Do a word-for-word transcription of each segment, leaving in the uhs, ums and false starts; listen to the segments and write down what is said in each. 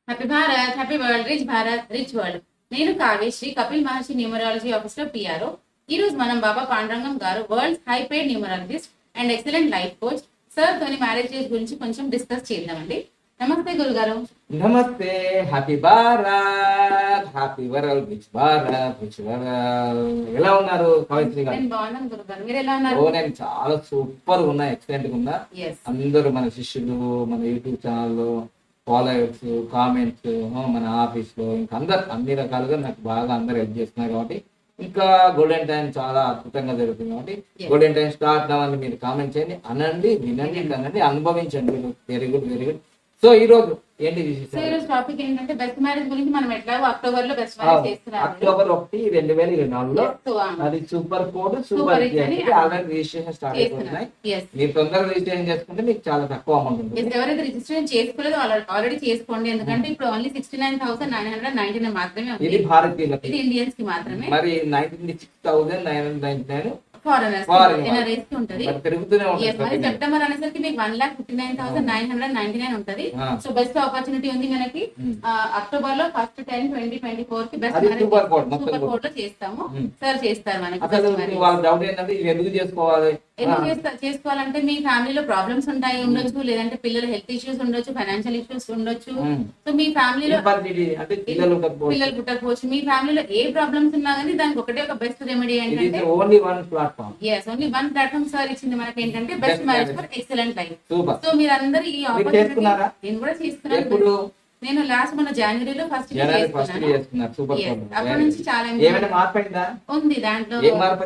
Happy Bharat, happy world, rich Bharat, rich world. నేను Kavyasri, Kapil Maharshi numerology officer PRO. ఈ రోజు మనం బాబా పాండురంగం గారు, world high paid numerologist and excellent life coach sir తోని మ్యారేజ్ గురించి కొంచెం డిస్కస్ చేద్దామండి. నమస్తే గురుగారు. నమస్తే. Happy Bharat, happy world, rich Bharat, rich world. ఎలా ఉన్నారు కవిత్రి గారు? నేను బాగున్నాను గురుగారు, మీరు ఎలా ఉన్నారు? ఓ నేను చాలా సూపర్ ఉన్నా, ఎక్సలెంట్ గా ఉన్నా. అందరూ మన శిష్యులు, మన యూట్యూబ్ ఛానల్లో ఫాలోవర్స్, కామెంట్స్, మన ఆఫీస్ లో ఇంకా అందరు అన్ని రకాలుగా నాకు బాగా అందరు హెల్ప్ చేస్తున్నారు. కాబట్టి ఇంకా గోల్డెన్ టైం చాలా అద్భుతంగా జరుగుతుంది. కాబట్టి గోల్డెన్ టైం స్టార్ట్ అవ్వండి, మీరు కామెంట్ చేయండి, అనండి, వినండి, అనండి, అనుభవించండి. Very good, very good. So ఈ రోజు ఏంటి విశేషం? ఈ రోజు టాపిక్ ఏంటంటే బెస్ట్ మ్యారేజ్ గురించి. మనం ఎట్లాగో అక్టోబర్ లో బెస్ట్ మ్యారేజ్ చేస్తున్నాం. అక్టోబర్ ఒకటి రెండు వేల ఇరవై నాలుగులో అది super code super already registration start అయిపోతున్నాయి. మీరు తొందరగా రిజిస్ట్రేషన్ చేసుకుంటే మీకు చాలా తక్కువ అమౌంట్ ఉంటుంది. ఎవరైతే రిజిస్ట్రేషన్ చేసుకోలేదో ఆల్రెడీ చేసుకోండి. ఎందుకంటే ఇప్పుడు only sixty nine thousand nine hundred ninety nine మాత్రమే. ఇది భారతీయులకి, ఇది ఇండియన్స్ కి మాత్రమే. మరి ninety six thousand nine hundred ninety nine September అనేసరికి మీకు one lakh fifty nine thousand nine hundred ninety nine ఉంటది. సో బెస్ట్ ఆపర్చునిటీ ఉంది మనకి. అక్టోబర్ లో first ten twenty twenty four కి బెస్ట్ సూపర్ కోడ్ లో చేస్తాము. సార్ చేస్తారు మనకి. ఎందుకు చేసుకోవాలి ఎందుకు చేసుకోవాలంటే మీ ఫ్యామిలీలో ప్రాబ్లమ్స్ ఉంటాయి ఉండొచ్చు, లేదంటే పిల్లల హెల్త్ ఇష్యూస్ ఉండొచ్చు, ఫైనాన్షియల్ ఇష్యూస్ ఉండొచ్చు. సో మీ ఫ్యామిలీలో పిల్లలు పుట్టకపోవచ్చు. మీ ఫ్యామిలీలో ఏ ప్రాబ్లమ్స్ ఉన్నా కానీ దానికి ఒకటే ఒక బెస్ట్ రెమెడీ ఏంటంటే ఓన్లీ వన్ ప్లాట్ఫామ్ సార్ ఇచ్చింది మనకి. ఏంటంటే best marriage for excellent life. So మీరు అందరూ ఈ ఆపర్చునిటీ నేను కూడా చేస్తున్నాను. నేను లాస్ట్ మన జనవరిలో ఫస్ట్ అప్పటి నుంచి చాలా ఉంది దాంట్లో.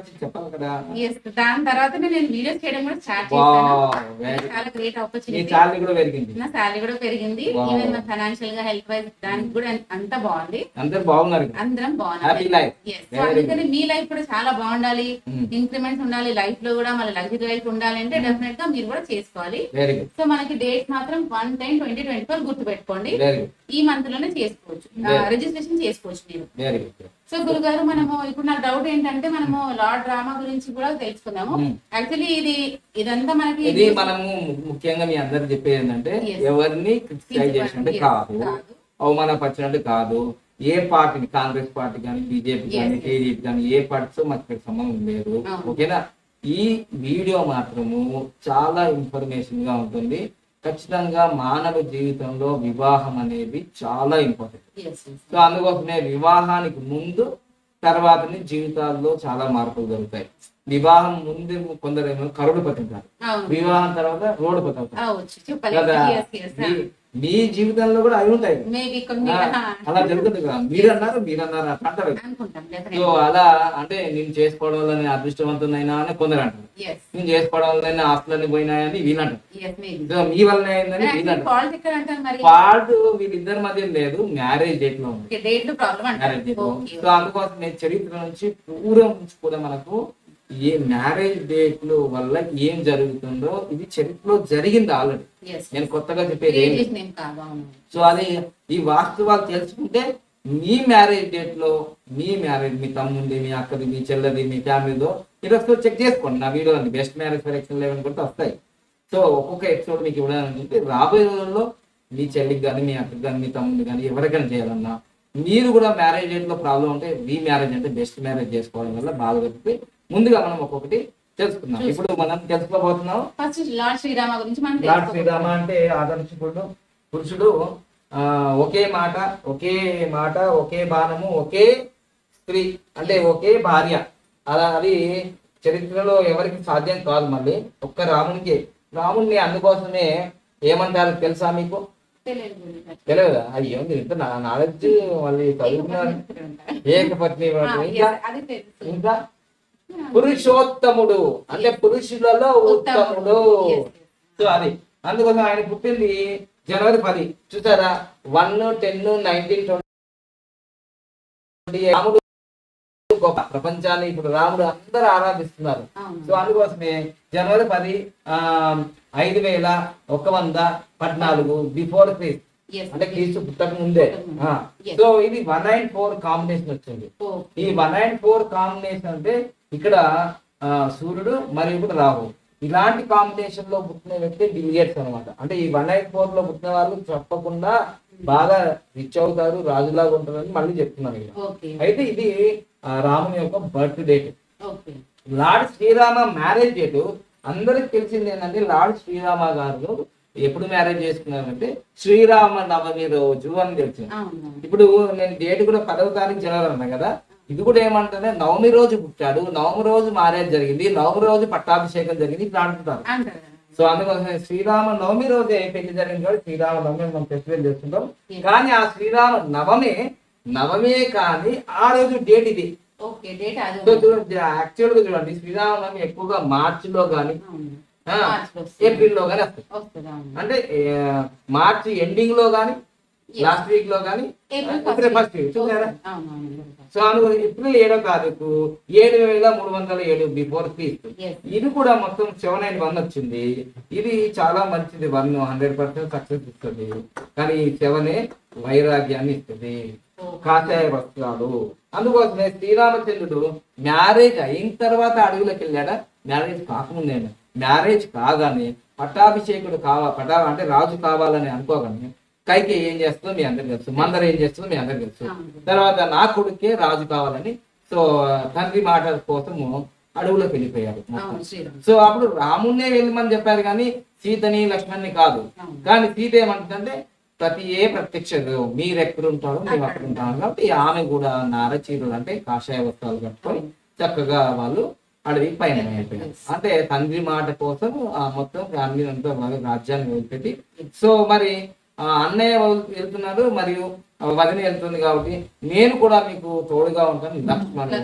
దాని తర్వాత నేను వీడియోస్ చేయడం కూడా స్టార్ట్ చేశాను. చాలా గ్రేట్ ఆపర్చునిటీ. నా శాలరీ కూడా పెరిగింది. ఈవెన్ నా ఫైనాన్షియల్ గా హెల్త్ వైజ్ దానికి కూడా అంత బాగుంది. అందరం బాగున్నారు. అందుకని మీ లైఫ్ కూడా చాలా బాగుండాలి, ఇంక్రిమెంట్స్ ఉండాలి లైఫ్ లో కూడా, మళ్ళీ లగ్జరీ లైఫ్ ఉండాలి అంటే డెఫినెట్ గా మీరు కూడా చేసుకోవాలి. సో మనకి డేట్ మాత్రం one ten twenty twenty four గుర్తు పెట్టుకోండి. ఈ మంత్ లోనే చేసుకోవచ్చు, రిజిస్ట్రేషన్ చేసుకోవచ్చు మీరు. సో గురుగారు, మనము ఇప్పుడు నాకు డౌట్ ఏంటంటే మనము లార్డ్ డ్రామా గురించి కూడా తెలుసుకుందాము. యాక్చువల్లీ ఇది ఇదంతా మనకి ఇది మనము ముఖ్యంగా మీ అందరు చెప్పేది ఏంటంటే ఎవరిని క్రిటిసైజ్ చేసినట్టు కాదు, అవమానపరిచినట్టు కాదు. ఏ పార్టీని, కాంగ్రెస్ పార్టీ కానీ, బీజేపీ కానీ, టీడీపీ కానీ, ఏ పార్టీతో మనకి సంబంధం లేదు. ఓకేనా? ఈ వీడియో మాత్రము చాలా ఇన్ఫర్మేషన్ గా ఉంటుంది. ఖచ్చితంగా మానవ జీవితంలో వివాహం అనేది చాలా ఇంపార్టెంట్. సో అందుకోసమే వివాహానికి ముందు తర్వాత జీవితాల్లో చాలా మార్పులు జరుగుతాయి. వివాహం ముందు కొందరేమో కరోడుపతి ఉంటారు, వివాహం తర్వాత రోడ్డుపతి అవుతారు కదా. మీ జీవితంలో కూడా అవి ఉంటాయి, అలా జరుగుతుంది కదా. మీరన్నారు మీరన్నారు అంటారు. సో అలా అంటే నేను చేసుకోవడం వల్ల నేను అదృష్టవంతునైనా అని కొందరు అంటారు, నేను చేసుకోవడం వల్ల ఆస్తులన్నీ పోయినాయని వీళ్ళు అంటారు. సో మీ వల్ల అయిందని వీళ్ళు అంటారు. పాటు వీళ్ళిద్దరి మధ్య లేదు, మ్యారేజ్ డేట్ లో ఉంది. మ్యారేజ్ డేట్ లో. సో అందుకోసం నేను చరిత్ర నుంచి పూర్వం నుంచి కూడా మనకు ఏ మ్యారేజ్ డేట్ వల్ల ఏం జరుగుతుందో ఇది చరిత్రలో జరిగింది ఆల్రెడీ. నేను కొత్తగా చెప్పేది ఏంటి. సో అది ఈ వాస్తవాలు తెలుసుకుంటే మీ మ్యారేజ్ డేట్ లో మీ మ్యారేజ్, మీ తమ్ముంది, మీ అక్కది, మీ చెల్లది, మీ ఫ్యామిలీలో మీరు ఒకసారి చెక్ చేసుకోండి. నా వీడియో అండి best marriage for excellent life కూడా వస్తాయి. సో ఒక్కొక్క ఎపిసోడ్ మీకు ఇవ్వడానికి రాబోయే రోజుల్లో మీ చెల్లికి కానీ, మీ అక్కకి కానీ, మీ తమ్ముడికి కానీ ఎవరికైనా చేయాలన్నా, మీరు కూడా మ్యారేజ్ డేట్ లో ప్రాబ్లం ఉంటే మీ మ్యారేజ్ అంటే బెస్ట్ మ్యారేజ్ చేసుకోవడం వల్ల బాగా జరుగుతుంది. ముందుగా మనం ఒక్కొక్కటి తెలుసుకుందాం. ఇప్పుడు మనం తెలుసుకోబోతున్నాం లార్డ్ శ్రీరామ గురించి. లార్డ్ శ్రీరామ అంటే ఆదర్శకుడు పురుషుడు. ఆ ఒకే మాట, ఒకే మాట, ఒకే బాణము, ఒకే స్త్రీ అంటే ఒకే భార్య. అలా అది చరిత్రలో ఎవరికి సాధ్యం కాదు. మళ్ళీ ఒక్క రామునికి. రాముడిని అందుకోసమే ఏమంటారు తెలుసా మీకు? తెలియదా? అయ్యో మీరు ఇంత నాలెడ్జ్ మళ్ళీ చదువుతున్నారు. ఏకపత్ని. ఇంకా పురుషోత్తముడు అంటే పురుషులలో ఉత్తముడు. సో అది అందుకోసం ఆయన పుట్టింది జనవరి పది. చూసారా? One ten nineteen twenty. రాముడు గొప్ప ప్రపంచాన్ని ఇప్పుడు రాముడు అందరూ ఆరాధిస్తున్నారు. సో అందుకోసమే జనవరి పది ఆ ఐదు వేల ఒక వంద పద్నాలుగు బిఫోర్ క్రీస్తు అంటే క్రీస్తు పుట్టక ముందే. సో ఇది వన్ నైన్ ఫోర్ కాంబినేషన్ వచ్చింది. ఈ వన్ నైన్ ఫోర్ కాంబినేషన్ అంటే ఇక్కడ సూర్యుడు మరియు ఇప్పుడు రాహు. ఇలాంటి కాంబినేషన్ లో పుట్టిన వ్యక్తి డివిజేట్స్ అనమాట. అంటే ఈ వన్ ఎయిట్ ఫోర్ లో పుట్టిన వాళ్ళు తప్పకుండా బాగా రిచ్ అవుతారు, రాజులాగా ఉంటారని మళ్ళీ చెప్తున్నాను ఇక్కడ. అయితే ఇది రాముని యొక్క birth date. Lord Srirama marriage date అందరికి తెలిసింది ఏంటంటే లార్డ్ శ్రీరామ గారు ఎప్పుడు మ్యారేజ్ చేసుకున్నారంటే శ్రీరామ నవమి రోజు అని తెలిసింది. ఇప్పుడు నేను డేట్ కూడా పదవ తారీఖు జనవరి అన్నా కదా, ఇది కూడా ఏమంటే నవమి రోజు పుట్టాడు, నవమి రోజు మ్యారేజ్ జరిగింది, నవమి రోజు పట్టాభిషేకం జరిగింది ఇట్లా అంటున్నారు. సో అందుకోసం శ్రీరామ నవమి రోజు పెళ్లి జరిగింది కాబట్టి శ్రీరామ నవమి మనం ఫెస్టివల్ చేస్తుంటాం. కానీ ఆ శ్రీరామ నవమి నవమే కానీ ఆ రోజు డేట్ ఇది. సో చూడండి యాక్చువల్ గా చూడండి శ్రీరామ నవమి ఎక్కువగా మార్చి లో గానీ ఏప్రిల్ లో గానీ వస్తుంది. అంటే మార్చి ఎండింగ్ లో గానీ లాస్ట్ వీక్ లో గానీ ఏప్రిల్ ఫస్ట్ వీక్ చూసారా. సో అను ఏప్రిల్ ఏడో తారీఖు ఏడు వేల మూడు వందల ఏడు బిఫోర్ క్రీస్తు. ఇది కూడా మొత్తం సెవెన్ నైన్ వన్ వచ్చింది. ఇది చాలా మంచిది, వన్ హండ్రెడ్ పర్సెంట్ సక్సెస్ ఇస్తుంది. కానీ ఈ సెవెనే వైరాగ్యాన్ని ఇస్తుంది, కాషాయ వస్త్రాలు. అందుకోసమే శ్రీరామచంద్రుడు మ్యారేజ్ అయిన తర్వాత అడవులకు వెళ్ళాడా, మ్యారేజ్ కాకముందే. మ్యారేజ్ కాగానే పట్టాభిషేకుడు కావా పట్టా అంటే రాజు కావాలని అనుకోగానే కైకి ఏం చేస్తుందో మీ అందరికి తెలుసు, మందర ఏం చేస్తుందో మీ అందరికి తెలుసు. తర్వాత నా కొడుకే రాజు కావాలని సో తండ్రి మాట కోసము అడవులోకి వెళ్ళిపోయారు. సో అప్పుడు రామున్నే వెళ్ళమని చెప్పారు కానీ సీతని లక్ష్మణ్ని కాదు. కానీ సీత ఏమంటుందంటే ప్రతి ఏ ప్రత్యక్ష మీరు ఎక్కడుంటారో మేము అక్కడ ఉంటాము కాబట్టి ఆమె కూడా నార చీరలు అంటే కాషాయ వస్త్రాలు కట్టుకొని చక్కగా వాళ్ళు అడవి పైన అయిపోయారు. అంటే తండ్రి మాట కోసం ఆ మొత్తం ఫ్యామిలీ అంతా రాజ్యాన్ని వదిలిపెట్టి సో మరి అన్నయ్య వెళ్తున్నారు మరియు వదిన వెళ్తుంది కాబట్టి నేను కూడా మీకు తోడుగా ఉంటాను లక్ష్మణ్.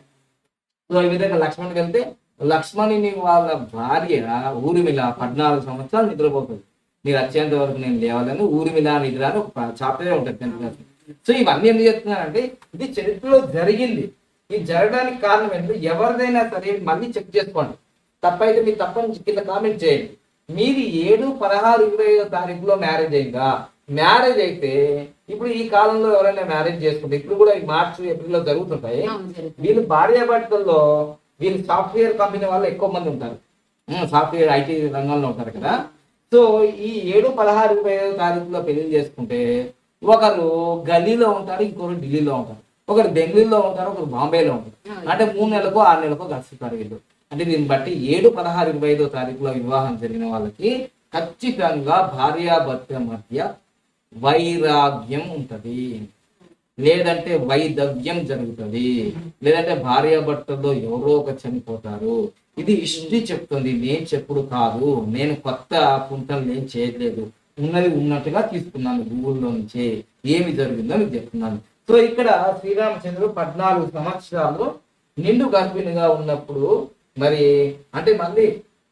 సో ఈ విధంగా లక్ష్మణ్ వెళ్తే లక్ష్మణుని వాళ్ళ భార్య ఊరిమిళ పద్నాలుగు సంవత్సరాలు నిద్రపోతుంది. మీరు వచ్చేంత వరకు నేను లేవాలని ఊరిమిళ నిద్ర అని ఒక చాప్టరే ఉంటుంది. సో ఇవన్నీ ఎందుకు చెప్తున్నానంటే ఇది చరిత్రలో జరిగింది. ఇది జరగడానికి కారణం ఏంటంటే ఎవరిదైనా సరే మళ్ళీ చెక్ చేసుకోండి. తప్పైతే మీరు తప్పని కింద కామెంట్ చేయండి. మీది ఏడు పదహారు ఇరవై ఐదో తారీఖులో మ్యారేజ్ అయిందా? మ్యారేజ్ అయితే ఇప్పుడు ఈ కాలంలో ఎవరైనా మ్యారేజ్ చేసుకుంటే ఇప్పుడు కూడా ఈ మార్చి ఏప్రిల్ లో జరుగుతుంటాయి. వీళ్ళు భార్యాభర్తల్లో వీళ్ళు సాఫ్ట్వేర్ కంపెనీ వాళ్ళు ఎక్కువ మంది ఉంటారు, సాఫ్ట్వేర్ ఐటీ రంగంలో ఉంటారు కదా. సో ఈ ఏడు పదహారు ఇరవై ఐదో తారీఖులో పెళ్లి చేసుకుంటే ఒకరు గల్లీలో ఉంటారు, ఇంకొకరు ఢిల్లీలో ఉంటారు, ఒకరు బెంగళూరులో ఉంటారు, ఒకరు బాంబేలో ఉంటారు. అంటే మూడు నెలలకు ఆరు నెలలకు కలుసుతారు వీళ్ళు. అంటే దీన్ని బట్టి ఏడు పదహారు ఇరవై ఐదో తారీఖులో వివాహం జరిగిన వాళ్ళకి ఖచ్చితంగా భార్యాభర్త మధ్య వైరాగ్యం ఉంటది, లేదంటే వైదవ్యం జరుగుతుంది, లేదంటే భార్యాభర్తల్లో ఎవరో ఒక చనిపోతారు. ఇది హిస్టరీ చెప్తుంది, నేను చెప్పుడు కాదు. నేను కొత్త పుంతలు నేను చేయలేదు, ఉన్నది ఉన్నట్టుగా తీసుకున్నాను గూగుల్లో నుంచి. ఏమి జరిగిందో మీకు చెప్తున్నాను. సో ఇక్కడ శ్రీరామచంద్రుడు పద్నాలుగు సంవత్సరాలు నిండు గర్భిణిగా ఉన్నప్పుడు మరి అంటే మళ్ళీ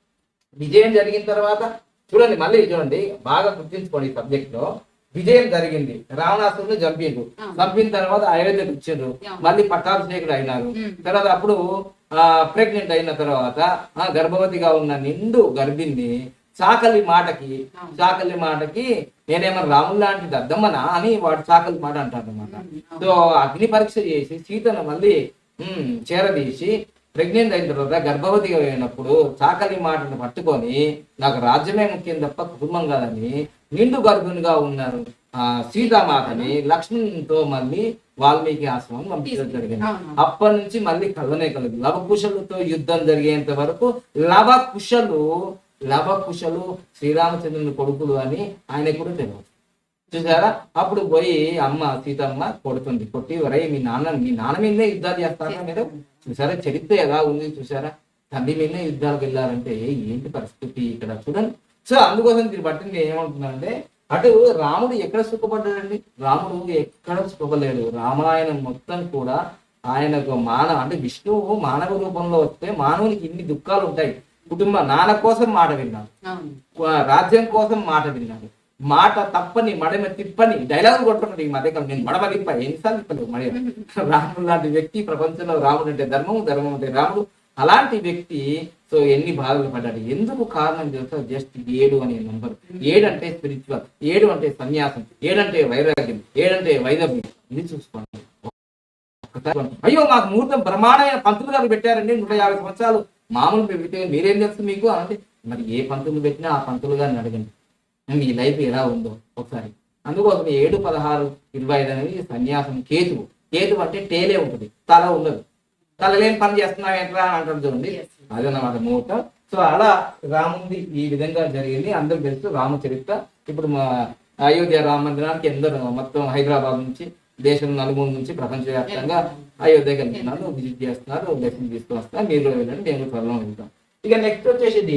విజయం జరిగిన తర్వాత చూడండి, మళ్ళీ చూడండి బాగా గుర్తించుకోండి ఈ సబ్జెక్ట్ లో. విజయం జరిగింది, రావణాసురుని చంపిండ్రు, చంపిన తర్వాత అయోధ్యకు ఇచ్చిండ్రు, మళ్ళీ పట్టాభిషేకుడు అయినారు. తర్వాత అప్పుడు ఆ ప్రెగ్నెంట్ అయిన తర్వాత ఆ గర్భవతిగా ఉన్న నిండు గర్భిణి చాకలి మాటకి చాకలి మాటకి నేనేమన్నా రాములు లాంటి దద్దమ్మనా అని వాడు చాకలి మాట అంటారు అనమాట. సో అగ్ని పరీక్ష చేసి సీతను మళ్ళీ ఉమ్ చేరదీసి ప్రెగ్నెంట్ అయిన తర్వాత గర్భవతిగా అయినప్పుడు చాకలి మాటను పట్టుకొని నాకు రాజ్యమే ముఖ్యం తప్ప కుటుంబం కాదని నిండు గర్భిణిగా ఉన్నారు ఆ సీతామాతని లక్ష్మణ్తో మళ్ళీ వాల్మీకి ఆశ్రమం పంపించడం జరిగింది. అప్పటి నుంచి మళ్ళీ కలవనే కలదు. లవకుశలతో యుద్ధం జరిగేంత వరకు లవకుశలు లవకుశలు శ్రీరామచంద్రుని కొడుకులు అని ఆయన కూడా తెలియదు. చూసారా? అప్పుడు పోయి అమ్మ సీతమ్మ కొడుతుంది, కొట్టి వరై మీ నాన్న మీ నాన్న మీదనే యుద్ధాలు చేస్తారా మీరు? చూసారా చరిత్ర ఎలా ఉంది? చూసారా తండ్రి మీదనే యుద్ధాలకు వెళ్ళారంటే ఏంటి పరిస్థితి ఇక్కడ చూడండి. సో అందుకోసం దీన్ని బట్టి నేను ఏమంటున్నానంటే అటు రాముడు ఎక్కడ సుఖపడ్డాడండి? రాముడు ఎక్కడ సుఖపడలేడు. రామాయణం మొత్తం కూడా ఆయనకు మానవ అంటే విష్ణువు మానవ రూపంలో వస్తే మానవునికి ఇన్ని దుఃఖాలు ఉంటాయి. కుటుంబ నాన్న కోసం మాట విన్నాడు, రాజ్యం కోసం మాట విన్నాడు, మాట తప్పని మడమ తిప్పని డైలాగులు కొట్టుకున్నాడు ఈ మధ్యకాలం. నేను మడమ తిప్ప ఎన్నిసార్లు తిప్పలేదు మడి. రాముడు లాంటి వ్యక్తి ప్రపంచంలో, రాముడు అంటే ధర్మం, ధర్మం అంటే రాముడు, అలాంటి వ్యక్తి సో ఎన్ని బాధలు పడ్డాడు. ఎందుకు కారణం తెలుసా? జస్ట్ ఏడు అనే నంబర్. ఏడు అంటే స్పిరిచువల్, ఏడు అంటే సన్యాసం, ఏడంటే వైరాగ్యం, ఏడంటే వైదవ్యం. ఇది చూసుకోండి. అయ్యో మాకు ముహూర్తం బ్రహ్మాండమైన పంతులు గారు పెట్టారండి, నూట యాభై సంవత్సరాలు మామూలు పెడితే మీరేం తెలుసు మీకు అంటే మరి ఏ పంతులు పెట్టినా ఆ పంతులు గారిని అడగండి మీ లైఫ్ ఎలా ఉందో ఒకసారి. అందుకోసం ఏడు పదహారు ఇరవై ఐదు అనేది సన్యాసం కేతువు. కేతువు అంటే టేలే ఉంటుంది, తల ఉండదు. తల లేని పని చేస్తున్నావు ఏంట్రా అని అంటారు చూడండి, అదన్నమాట ముహూర్తం. సో అలా రాముంది ఈ విధంగా జరిగింది. అందరికి తెలుసు రామచరిత్ర. ఇప్పుడు మా అయోధ్య రామ మందిరానికి ఎందరో మొత్తం హైదరాబాద్ నుంచి దేశం నలుమూల నుంచి ప్రపంచవ్యాప్తంగా అయోధ్యకి వెళ్తున్నారు, విజిట్ చేస్తున్నారు, దర్శనం తీసుకుని వస్తున్నారు. మీరు వెళ్ళండి, మేము త్వరలో వెళ్తాం. ఇక నెక్స్ట్ వచ్చేసి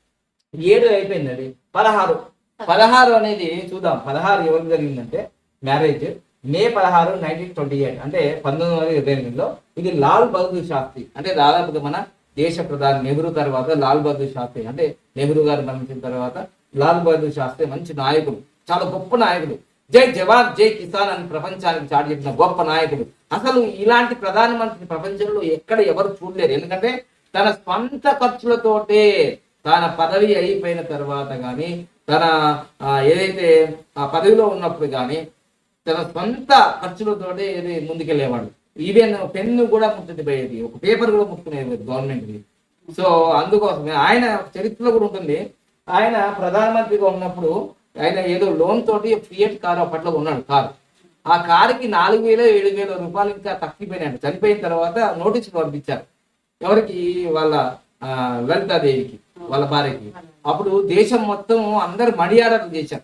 ఏడు అయిపోయిందండి. పదహారు పదహారు అనేది చూద్దాం. పదహారు ఎవరికి జరిగిందంటే మ్యారేజ్ మే పదహారు నైన్టీన్ ట్వంటీ ఎయిట్ అంటే పంతొమ్మిది వందల ఇరవై ఎనిమిదిలో. ఇది లాల్ బహదూర్ శాస్త్రి అంటే దాదాపుగా మన దేశ ప్రధాని నెహ్రూ తర్వాత లాల్ బహదూర్ శాస్త్రి అంటే నెహ్రూ గారు మరణించిన తర్వాత లాల్ బహదూర్ శాస్త్రి మంచి నాయకుడు, చాలా గొప్ప నాయకుడు. జై జవాన్ జై కిసాన్ అని ప్రపంచానికి చాటి చెప్పిన గొప్ప నాయకుడు. అసలు ఇలాంటి ప్రధానమంత్రి ప్రపంచంలో ఎక్కడ ఎవరు చూడలేరు. ఎందుకంటే తన స్వంత ఖర్చులతోటే తన పదవి అయిపోయిన తర్వాత కానీ తన ఏదైతే ఆ పదవిలో ఉన్నప్పుడు కానీ తన సొంత ఖర్చులతోటే ఏది ముందుకెళ్ళేవాడు. ఈవెన్ పెన్ను కూడా ముట్టుకుపోయేది, ఒక పేపర్ కూడా ముట్టుకునేది గవర్నమెంట్కి. సో అందుకోసమే ఆయన చరిత్రలో కూడా ఉంటుంది. ఆయన ప్రధానమంత్రిగా ఉన్నప్పుడు ఆయన ఏదో లోన్ తోటి ఫియట్ కారు అప్పట్లో ఉన్నాడు కారు. ఆ కారుకి నాలుగు వేల ఏడు వేల రూపాయలు ఇంకా తక్కిపోయినాడు. చనిపోయిన తర్వాత నోటీసులు పంపించారు ఎవరికి, వాళ్ళ లలితాదేవికి, వాళ్ళ భార్యకి. అప్పుడు దేశం మొత్తం అందరు మడియాడలు చేశారు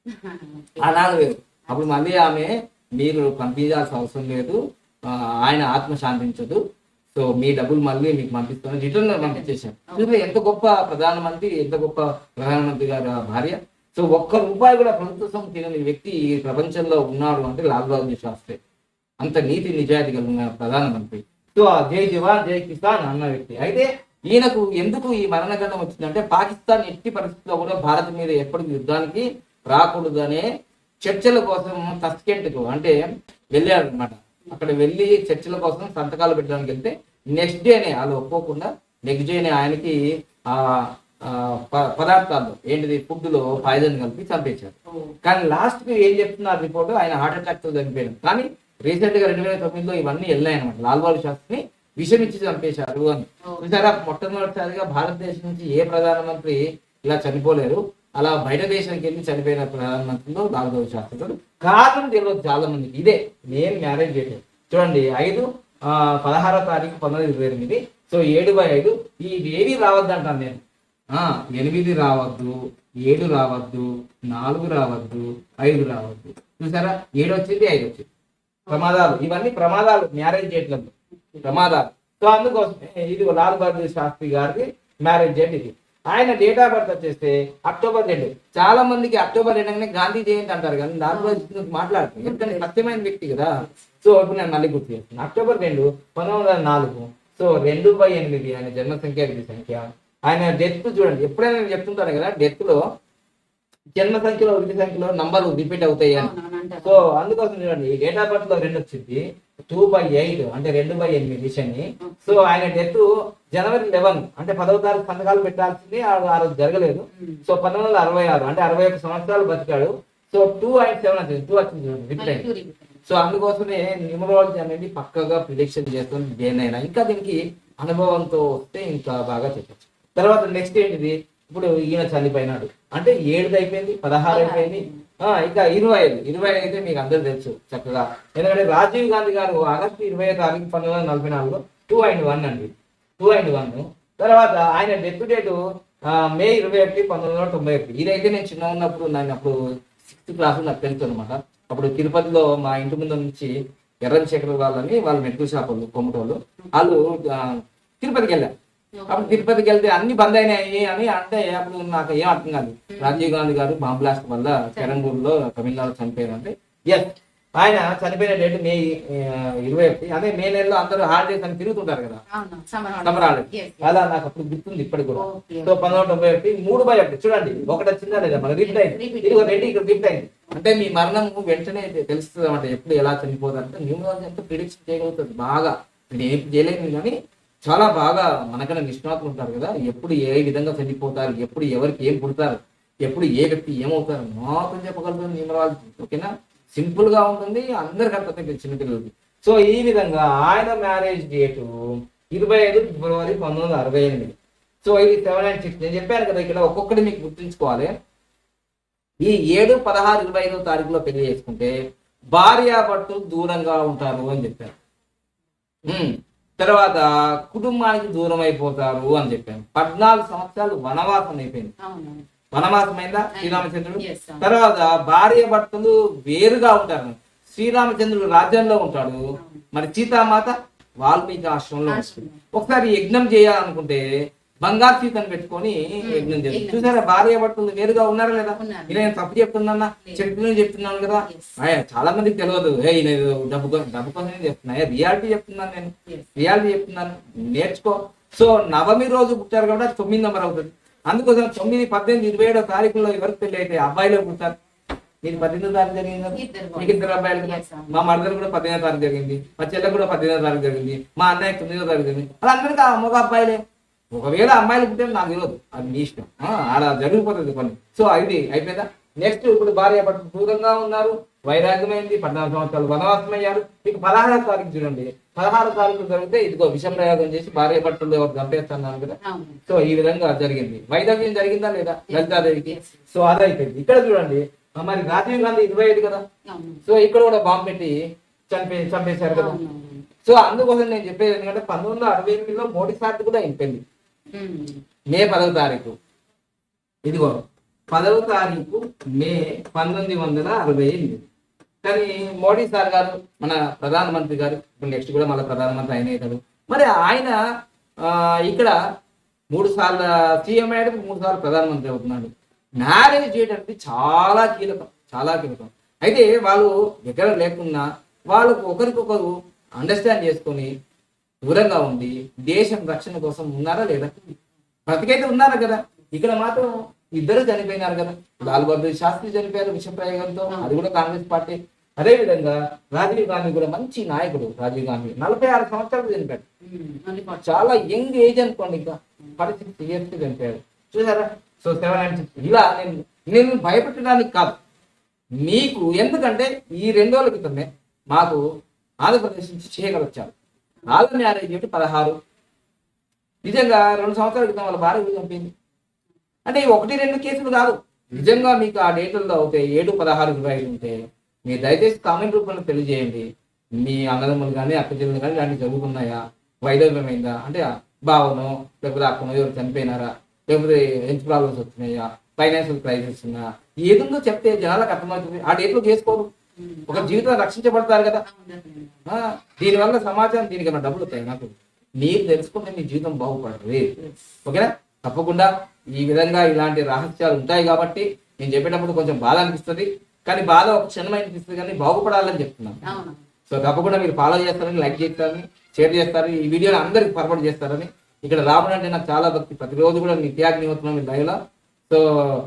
ఆ నాలుగు వేలు. అప్పుడు మళ్ళీ ఆమె మీరు పంపించాల్సిన అవసరం లేదు, ఆయన ఆత్మ శాంతించదు, సో మీ డబ్బులు మళ్ళీ మీకు పంపిస్తాను రిటర్న్ పంపించేశారు. ఎంత గొప్ప ప్రధానమంత్రి, ఎంత గొప్ప ప్రధానమంత్రి గారి భార్య. సో ఒక్క రూపాయి కూడా ప్రభుత్వం తినని వ్యక్తి ఈ ప్రపంచంలో ఉన్నాడు అంటే లాల్ బహదూర్ శాస్త్రి. అంత నీతి నిజాయితీ కలిగిన ప్రధానమంత్రి. సో జై జవాన్ జై కిసాన్ అన్న వ్యక్తి. అయితే ఈయనకు ఎందుకు ఈ మరణగండం వచ్చిందంటే పాకిస్తాన్ ఎట్టి పరిస్థితుల్లో కూడా భారత్ మీద ఎప్పటికీ యుద్ధానికి రాకూడదనే చర్చల కోసం తస్కెంట్కు అంటే వెళ్ళారు అనమాట. అక్కడ వెళ్ళి చర్చల కోసం సంతకాలు పెట్టడానికి వెళ్తే నెక్స్ట్ డేనే వాళ్ళు ఒప్పుకోకుండా నెక్స్ట్ డేనే ఆయనకి ఆ పదార్థాలు ఏంటిది ఫుడ్లో పాయిజన్ కలిపి చంపేశారు. కానీ లాస్ట్ కి ఏం చెప్తున్నారు రిపోర్ట్, ఆయన హార్ట్ అటాక్ తో చనిపోయాడు. కానీ రీసెంట్ గా రెండు వేల తొమ్మిదిలో ఇవన్నీ వెళ్ళాయి అనమాట. లాల్ బహదూర్ శాస్త్రిని విషం ఇచ్చి చంపేశారు అని. చూసారా, మొట్టమొదటిసారిగా భారతదేశం నుంచి ఏ ప్రధానమంత్రి ఇలా చనిపోలేరు. అలా బయట దేశానికి వెళ్ళి చనిపోయిన ప్రధానమంత్రిలో లాల్ బహదూర్ శాస్త్రి. కారణం తెలియదు చాలా మందికి. ఇదే నేను మ్యారేజ్ చేయలేదు చూడండి. ఐదు ఆ పదహారో తారీఖు పంతొమ్మిది ఇరవై ఎనిమిది సో ఏడు బై ఐదు ఈ ఏవి రావద్దు అంటాను నేను. ఆ ఎనిమిది రావద్దు, ఏడు రావద్దు, నాలుగు రావద్దు, ఐదు రావద్దు. చూసారా, ఏడు వచ్చింది, ఐదు వచ్చింది. ప్రమాదాలు, ఇవన్నీ ప్రమాదాలు మ్యారేజ్ చేయట్లేదు, ప్రమాదాలు. సో అందుకోసమే ఇది లాల్ బహదూర్ శాస్త్రి గారికి మ్యారేజ్ డేట్ ఇది. ఆయన డేట్ ఆఫ్ బర్త్ వచ్చేస్తే అక్టోబర్ రెండు. చాలా మందికి అక్టోబర్ రెండు అనగానే గాంధీ జయంతి అంటారు కానీ లాల్ బహదూర్ మాట్లాడుతుంది ఎందుకంటే సత్యమైన వ్యక్తి కదా. సో ఇప్పుడు నేను మళ్ళీ గుర్తు చేస్తాను. అక్టోబర్ రెండు పంతొమ్మిది వందల నాలుగు సో రెండు బై ఎనిమిది ఆయన జన్మ సంఖ్య, విధి సంఖ్య. ఆయన డెత్ చూడండి, ఎప్పుడైనా నేను చెప్తుంటాను కదా, డెత్ లో జన్మ సంఖ్యలో విధి సంఖ్యలో నంబర్లు రిపీట్ అవుతాయి అని. సో అందుకోసం చూడండి, ఈ డేట్ ఆఫ్ బర్త్ లో రెండు వచ్చింది, టూ బై ఎయిట్ అంటే రెండు బై ఎనిమిది శని. సో ఆయన డెత్ జనవరి లెవెన్ అంటే పదవ తారీఖు సంతకాలు పెట్టాల్సింది ఆ రోజు జరగలేదు. సో పంతొమ్మిది వందల అరవై ఆరు అంటే అరవై ఒక్క సంవత్సరాలు బతికాడు. సో టూ అండ్ సెవెన్ వచ్చింది, టూ వచ్చింది రిపీట్ అయింది. సో అందుకోసమే న్యూమరాలజీ అనేది పక్కగా ప్రిడిక్షన్ చేస్తుంది దేనైనా. ఇంకా దీనికి అనుభవంతో వస్తే ఇంకా బాగా చెప్పచ్చు. తర్వాత నెక్స్ట్ ఏంటిది, ఇప్పుడు ఈయన చనిపోయినాడు అంటే ఏడుది అయిపోయింది, పదహారు అయిపోయింది, ఇంకా ఇరవై ఐదు ఇరవై ఐదు అయితే మీకు అందరూ తెలుసు చక్కగా. ఎందుకంటే రాజీవ్ గాంధీ గారు ఆగస్టు ఇరవై తారీఖు పంతొమ్మిది వందల నలభై నాలుగులో టూ అండ్ వన్ అండి, టూ అండ్ వన్. తర్వాత ఆయన డెత్ డేటు మే ఇరవై ఒకటి పంతొమ్మిది వందల తొంభై ఒకటి. ఇదైతే నేను చిన్న ఉన్నప్పుడు నేను అప్పుడు సిక్స్త్ క్లాస్ నాకు తెలుసు అనమాట. అప్పుడు తిరుపతిలో మా ఇంటి ముందు నుంచి ఎర్రన్ శేఖర్ వాళ్ళని వాళ్ళు మెడికల్ షాప్ వాళ్ళు కొమ్మటోళ్ళు వాళ్ళు తిరుపతికి వెళ్ళారు. అప్పుడు తిరుపతికి వెళ్తే అన్ని బంద్ అయినాయి అని అంటే అప్పుడు నాకు ఏం అర్థం కాదు. రాజీవ్ గాంధీ గారు బాంబ్ బ్లాస్ట్ వల్ల పెరంగూరులో తమిళనాడు చనిపోయారు అంటే ఎస్ ఆయన చనిపోయిన డేట్ మే ఇరవై ఒకటి. అదే మే నెలలో అందరూ హాలిడేస్ అని తిరుగుతుంటారు కదా, సమ్మర్ హాలిడేస్. అలా నాకు అప్పుడు గుర్తుంది ఇప్పటికి కూడా. సో పంతొమ్మిది వందల తొంభై ఒకటి మూడు బై ఒకటి చూడండి, ఒకటి వచ్చిందా లేదా మన రిపీట్ అయింది, ఇది రెడ్డి ఇక్కడ రిపీట్ అయింది. అంటే మీ మరణం వెంటనే తెలుస్తుంది అన్నమాట, ఎప్పుడు ఎలా చనిపోతుంది అంటే న్యూమరాలజీ అంతా ప్రిడిక్షన్ చేయగలుగుతుంది బాగా. నేను ఏం చేయలేను కానీ చాలా బాగా మనకన్నా నిష్ణాతులు ఉంటారు కదా, ఎప్పుడు ఏ విధంగా చనిపోతారు, ఎప్పుడు ఎవరికి ఏం పుడతారు, ఎప్పుడు ఏ వ్యక్తి ఏమవుతారు మాత్రం చెప్పగలుగుతుంది న్యూమరాలజీ. ఓకేనా, సింపుల్ గా ఉంటుంది, అందరికి అర్థం చిన్నపిల్లలకి. సో ఈ విధంగా ఆయన మ్యారేజ్ డేటు ఇరవై ఐదు ఫిబ్రవరి పంతొమ్మిది వందల అరవై ఎనిమిది సో ఇది సెవెన్ అండ్ సిక్స్ నేను చెప్పాను కదా ఇక్కడ ఒక్కొక్కటి మీకు గుర్తుంచుకోవాలి. ఈ ఏడు పదహారు ఇరవై ఐదో తారీఖులో పెళ్లి చేసుకుంటే భార్యాభర్తలు దూరంగా ఉంటారు అని చెప్పారు. తర్వాత కుటుంబానికి దూరం అయిపోతారు అని చెప్పాను. పద్నాలుగు సంవత్సరాలు వనవాసం అయిపోయింది. వనవాసం అయిందా శ్రీరామచంద్రుడు? తర్వాత భార్య భర్తలు వేరుగా ఉంటారు. శ్రీరామచంద్రుడు రాజ్యంలో ఉంటాడు, మరి సీతామాత వాల్మీకి ఆశ్రమంలో ఉంటుంది. ఒకసారి యజ్ఞం చేయాలనుకుంటే బంగారు సీతను పెట్టుకొని యజ్ఞం చేస్తారు. చూసారా భార్య భర్తలు వేరుగా ఉన్నారా లేదా? నేను తప్పు చెప్తున్నా చెప్తున్నా చెప్తున్నాను కదా, చాలా మందికి తెలియదు. ఏ నేను డబ్బు డబ్బు కోసం చెప్తున్నా, రియాలిటీ చెప్తున్నాను, నేను రియాలిటీ చెప్తున్నాను, నేర్చుకో. సో నవమి రోజు పుట్టారు కాబట్టి తొమ్మిది నెంబర్ అవుతుంది. అందుకోసం తొమ్మిది పద్దెనిమిది ఇరవై ఏడో తారీఖులో ఎవరికి పెళ్లి అయితే అబ్బాయిలో పుట్టారు. మీరు పద్దెనిమిదో తారీఖు జరిగింది కదా, మీకు ఇద్దరు అబ్బాయిలు కదా. మా మరదలు కూడా పద్దెనిమిదో తారీఖు జరిగింది, మా చెల్లె కూడా పద్దెనిమిదో తారీఖు జరిగింది, మా అన్నయ్య తొమ్మిదో తారీఖు జరిగింది. అలా అందరికీ ఆ మగ అబ్బాయిలే. ఒకవేళ అమ్మాయిలు పుట్టే నాకు తెలియదు, అది మీ ఇష్టం, అలా జరిగిపోతుంది కొన్ని. సో అది అయిపోయిందా? నెక్స్ట్ ఇప్పుడు భార్య భర్తలు దూరంగా ఉన్నారు, వైరాగ్యమైంది, పద్నాలుగు సంవత్సరాలు వనవాసం అయ్యారు. మీకు పదహారో తారీఖు చూడండి, పదహారు తారీఖు జరిగితే ఇదిగో విషం ప్రయోగం చేసి భార్య భర్తలు ఎవరు చంపేస్తున్నాను కదా. సో ఈ విధంగా జరిగింది. వైరాగ్యం జరిగిందా లేదా లలితాదేవికి? సో అదైపోయింది. ఇక్కడ చూడండి మరి రాజీవ్ గాంధీ ఇరవై ఐదు కదా, సో ఇక్కడ కూడా బాంబు పెట్టి చంపే చంపేశారు కదా. సో అందుకోసం నేను చెప్పేది ఎందుకంటే పంతొమ్మిది వందల అరవై ఎనిమిదిలో మోడీ సార్ కూడా అయిపోయింది మే పదవ తారీఖు. ఇదిగో పదవ తారీఖు మే పంతొమ్మిది వందల అరవై ఎనిమిది. కానీ మోడీ సార్ గారు మన ప్రధానమంత్రి గారు ఇప్పుడు నెక్స్ట్ కూడా మళ్ళీ ప్రధానమంత్రి ఆయన అవుతాడు. మరి ఆయన ఇక్కడ మూడు సార్లు సీఎం అయ్యాడు, మూడు సార్లు ప్రధానమంత్రి అవుతున్నాడు. మ్యారేజ్ చేయడానికి చాలా కీలకం, చాలా కీలకం. అయితే వాళ్ళు దగ్గర లేకున్నా వాళ్ళకు ఒకరికొకరు అండర్స్టాండ్ చేసుకొని దూరంగా ఉండి దేశం రక్షణ కోసం ఉన్నారా లేదా? బ్రతికైతే ఉన్నారా కదా. ఇక్కడ మాత్రం ఇద్దరు చనిపోయినారు కదా. లాల్ బహదూర్ శాస్త్రి చనిపోయారు విష ప్రయోగంతో, అది కూడా కాంగ్రెస్ పార్టీ. అదే విధంగా రాజీవ్ గాంధీ కూడా మంచి నాయకుడు. రాజీవ్ గాంధీ నలభై ఆరు సంవత్సరాలు చనిపోయాడు, చాలా యంగ్ ఏజ్ అనుకోండి, ఇంకా పరిస్థితి ఇయర్స్ చనిపోయాడు. చూసారా? సో సెవెన్ అండ్ సిక్స్ ఇలా నేను నేను భయపెట్టడానికి కాదు మీకు, ఎందుకంటే ఈ రెండు రోజుల క్రితమే మాకు ఆంధ్రప్రదేశ్ నుంచి శేఖర్ వచ్చారు. వాళ్ళ మ్యారేజ్ ఏంటి పదహారు, నిజంగా రెండు సంవత్సరాల క్రితం వాళ్ళ భార్య చంపింది. అంటే ఒకటి రెండు కేసులు కాదు, నిజంగా మీకు ఆ డేట్లలో అవుతే ఏడు పదహారు ఇరవై ఐదు ఉంటే మీరు దయచేసి కామెంట్ రూపంలో తెలియజేయండి. మీ అన్నదమ్ములు కానీ అక్క చెల్లెలు కానీ ఇలాంటివి జరుగుతున్నాయా, వైదవ్యమైందా, అంటే బావనో లేకపోతే అక్కనో ఎవరు చనిపోయినారా, లేకపోతే హెల్త్ ప్రాబ్లమ్స్ వస్తున్నాయా, ఫైనాన్షియల్ క్రైసిస్ ఉన్నాయా, ఏదో చెప్తే జనాలకు అర్థమవుతుంది. ఆ డేట్లో చేసుకోరు, ఒక జీవితం రక్షించబడతారు కదా. దీనివల్ల సమాచారం దీనికి ఏమైనా డబ్బులు వస్తాయి నాకు, మీరు తెలుసుకుంటే మీ జీవితం బాగుపడదు. ఓకేనా? తప్పకుండా ఈ విధంగా ఇలాంటి రహస్యాలు ఉంటాయి కాబట్టి నేను చెప్పేటప్పుడు కొంచెం బాధ అనిపిస్తుంది, కానీ బాధ ఒక క్షణం అనిపిస్తుంది, కానీ బాగుపడాలని చెప్తున్నాను. సో తప్పకుండా మీరు ఫాలో చేస్తారని, లైక్ చేస్తారని, షేర్ చేస్తారు, ఈ వీడియోని అందరికి ఫార్వర్డ్ చేస్తారని. ఇక్కడ రావడం అంటే నాకు చాలా భక్తి, ప్రతిరోజు కూడా నిత్యాగ్ని అవుతున్నాం ఈ లైవ్లో. సో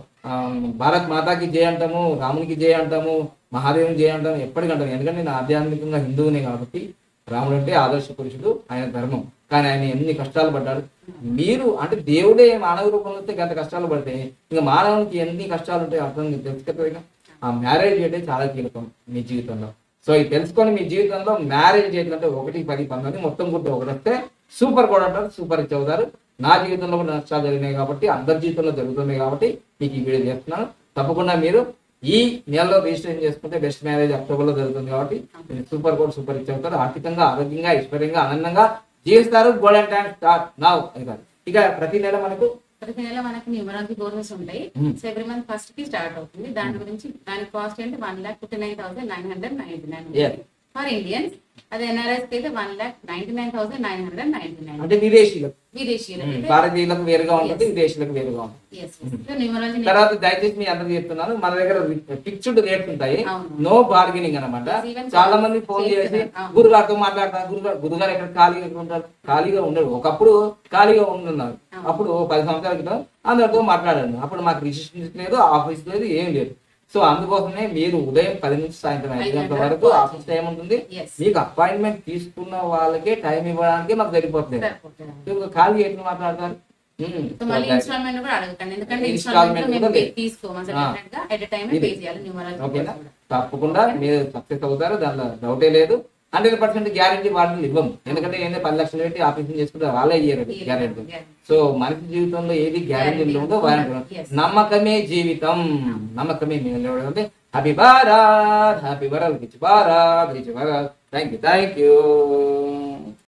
భారత్ మాతాకి జయ అంటాము, రామునికి జయ అంటాము, మహాదేవుని జయ అంటాము, ఎప్పటికంటాము. ఎందుకంటే నేను ఆధ్యాత్మికంగా హిందువునే కాబట్టి రాముడు అంటే ఆదర్శ పురుషుడు, ఆయన ధర్మం. కానీ ఆయన ఎన్ని కష్టాలు పడ్డాడు. మీరు అంటే దేవుడే మానవ రూపంలో వస్తే గంట కష్టాలు పడితే ఇంకా మానవునికి ఎన్ని కష్టాలు ఉంటాయి అర్థం తెలుసుకుంటే ఆ మ్యారేజ్ అంటే చాలా కీలకం మీ జీవితంలో. సో ఇది తెలుసుకొని మీ జీవితంలో మ్యారేజ్ చేయాలంటే ఒకటి పది పంతొమ్మిది మొత్తం కూడా ఒకటి వస్తే సూపర్ కూడా అంటారు, సూపర్ రిచ్ అవుతారు. నా జీవితంలో కూడా నష్టాలు జరిగినాయి కాబట్టి, అందరి జీవితంలో జరుగుతున్నాయి కాబట్టి మీకు ఈ వీడియో చేస్తున్నాను. తప్పకుండా మీరు ఈ నెలలో రిజిస్ట్రేషన్ చేసుకుంటే బెస్ట్ మ్యారేజ్ అక్టోబర్ లో జరుగుతుంది కాబట్టి సూపర్ కోడ్ సూపర్ రిచ్ అవుతారు. ఆర్థికంగా, ఆరోగ్యంగా, ఐశ్వర్యంగా, ఆనందంగా జీవిస్తారు. Golden time start now. ఇక ప్రతి నెల మనకు ప్రతి నెల మనకి న్యూమరాలజీ కోర్సెస్ ఉంటాయి. సో ఎవ్రీ మంత్ ఫస్ట్ కి స్టార్ట్ అవుతుంది. దాని గురించి దాని కాస్ట్ ఏంటి one lakh fifty nine thousand nine hundred ninety nine for Indians. అదే ఎన్ఆర్ఎస్ కి అయితే one lakh ninety nine thousand nine hundred ninety nine అంటే విదేశీయులకు విదేశీయులకు భారతీయులకు వేరుగా ఉంటుంది, విదేశీయులకు వేరుగా ఉంటుంది. తర్వాత దయచేసి మీ అందరికి చెప్తున్నాను, మన దగ్గర ఫిక్స్డ్ రేట్స్ ఉంటాయి, నో బార్గెనింగ్ అనమాట. చాలా మంది ఫోన్ చేసి గురుగారితో మాట్లాడతారు, గురుగారు గురుగారు ఎక్కడ ఖాళీగా ఎక్కడ ఉంటారు, ఖాళీగా ఉండడు. ఒకప్పుడు ఖాళీగా ఉంటున్నారు, అప్పుడు పది సంవత్సరాల క్రితం అందరితో మాట్లాడాను. అప్పుడు మాకు రిజిస్ట్రేషన్ లేదు, ఆఫీస్ లేదు, ఏం లేదు. సో అందుకోసమే మీరు ఉదయం పది నుంచి సాయంత్రం ఐదు గంటల వరకు ఆఫీస్ టైం ఉంటుంది. మీకు అపాయింట్మెంట్ తీసుకున్న వాళ్ళకే టైం ఇవ్వడానికి మాకు సరిపోతుంది. ఖాళీ ఎట్లా మాట్లాడతారు? ఓకేనా? తప్పకుండా మీరు సక్సెస్ అవుతారు, దాంట్లో డౌటే లేదు. హండ్రెడ్ పర్సెంట్ గ్యారంటీ వాళ్ళు ఇవ్వం. ఎందుకంటే ఏంటంటే పది లక్షలు పెట్టి ఆపరేషన్ చేసుకుంటే వాళ్ళే ఇయ్యారు గ్యారంటీ. సో మనిషి జీవితంలో ఏది గ్యారంటీ ఉందో వారంటీ. నమ్మకమే జీవితం, నమ్మకమే అంటే happy Bharat, happy Bharat, rich Bharat, rich Bharat. Thank you thank you.